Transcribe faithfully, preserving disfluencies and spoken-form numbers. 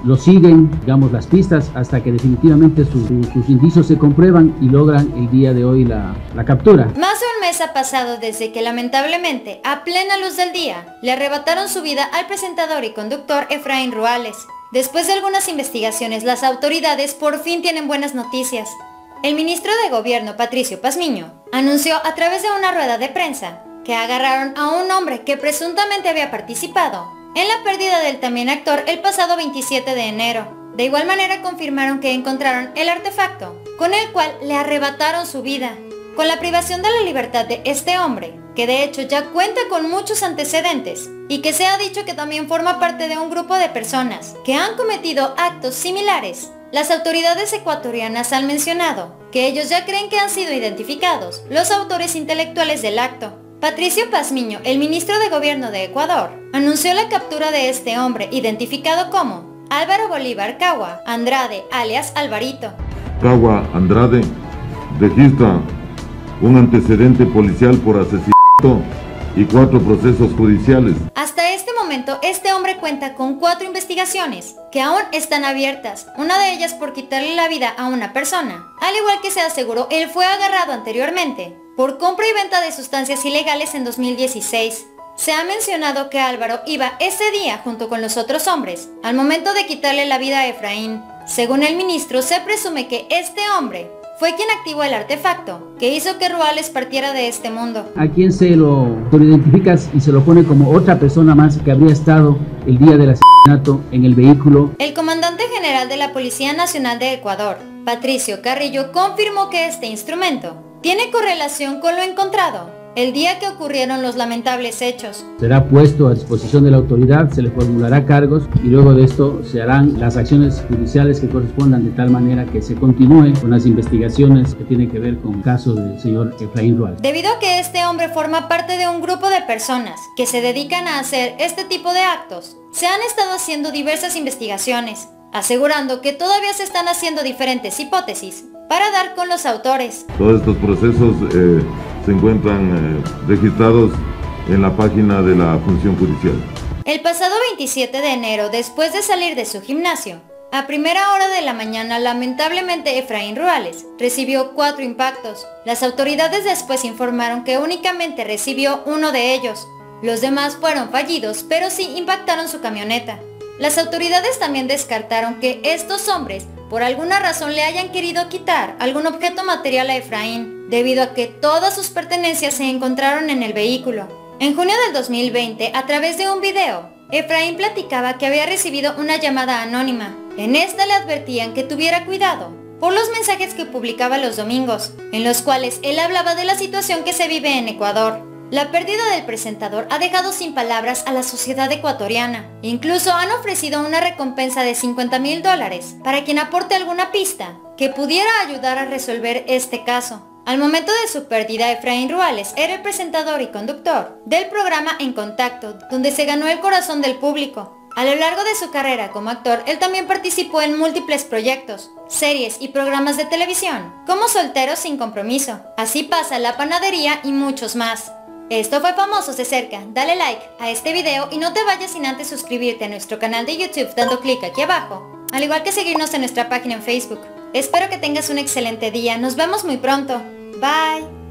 lo siguen, digamos, las pistas hasta que definitivamente sus, sus indicios se comprueban y logran el día de hoy la, la captura. Más de un mes ha pasado desde que lamentablemente, a plena luz del día, le arrebataron su vida al presentador y conductor Efraín Ruales. Después de algunas investigaciones, las autoridades por fin tienen buenas noticias. El ministro de Gobierno, Patricio Pazmiño, anunció a través de una rueda de prensa que agarraron a un hombre que presuntamente había participado en la pérdida del también actor el pasado veintisiete de enero. De igual manera confirmaron que encontraron el artefacto, con el cual le arrebataron su vida. Con la privación de la libertad de este hombre, que de hecho ya cuenta con muchos antecedentes, y que se ha dicho que también forma parte de un grupo de personas que han cometido actos similares, las autoridades ecuatorianas han mencionado que ellos ya creen que han sido identificados los autores intelectuales del acto. Patricio Pazmiño, el ministro de Gobierno de Ecuador, anunció la captura de este hombre identificado como Álvaro Bolívar Cagua Andrade, alias Alvarito. Cagua Andrade registra un antecedente policial por asesinato y cuatro procesos judiciales. Hasta este momento, este hombre cuenta con cuatro investigaciones que aún están abiertas, una de ellas por quitarle la vida a una persona. Al igual que se aseguró, él fue agarrado anteriormente por compra y venta de sustancias ilegales en dos mil dieciséis. Se ha mencionado que Álvaro iba ese día junto con los otros hombres, al momento de quitarle la vida a Efraín. Según el ministro, se presume que este hombre fue quien activó el artefacto, que hizo que Ruales partiera de este mundo. A quien se lo, lo identificas y se lo pone como otra persona más que habría estado el día del asesinato en el vehículo. El comandante general de la Policía Nacional de Ecuador, Patricio Carrillo, confirmó que este instrumento tiene correlación con lo encontrado el día que ocurrieron los lamentables hechos. Será puesto a disposición de la autoridad, se le formulará cargos y luego de esto se harán las acciones judiciales que correspondan de tal manera que se continúe con las investigaciones que tienen que ver con el caso del señor Efraín Ruales. Debido a que este hombre forma parte de un grupo de personas que se dedican a hacer este tipo de actos, se han estado haciendo diversas investigaciones, asegurando que todavía se están haciendo diferentes hipótesis para dar con los autores. Todos estos procesos eh, se encuentran eh, registrados en la página de la función judicial. El pasado veintisiete de enero, después de salir de su gimnasio, a primera hora de la mañana, lamentablemente Efraín Ruales recibió cuatro impactos. Las autoridades después informaron que únicamente recibió uno de ellos. Los demás fueron fallidos, pero sí impactaron su camioneta. Las autoridades también descartaron que estos hombres por alguna razón le hayan querido quitar algún objeto material a Efraín, debido a que todas sus pertenencias se encontraron en el vehículo. En junio del dos mil veinte, a través de un video, Efraín platicaba que había recibido una llamada anónima. En esta le advertían que tuviera cuidado por los mensajes que publicaba los domingos, en los cuales él hablaba de la situación que se vive en Ecuador. La pérdida del presentador ha dejado sin palabras a la sociedad ecuatoriana. Incluso han ofrecido una recompensa de cincuenta mil dólares para quien aporte alguna pista que pudiera ayudar a resolver este caso. Al momento de su pérdida, Efraín Ruales era el presentador y conductor del programa En Contacto, donde se ganó el corazón del público. A lo largo de su carrera como actor, él también participó en múltiples proyectos, series y programas de televisión, como Solteros sin Compromiso, Así pasa la panadería y muchos más. Esto fue Famosos de Cerca. Dale like a este video y no te vayas sin antes suscribirte a nuestro canal de YouTube dando clic aquí abajo, al igual que seguirnos en nuestra página en Facebook. Espero que tengas un excelente día. Nos vemos muy pronto. Bye.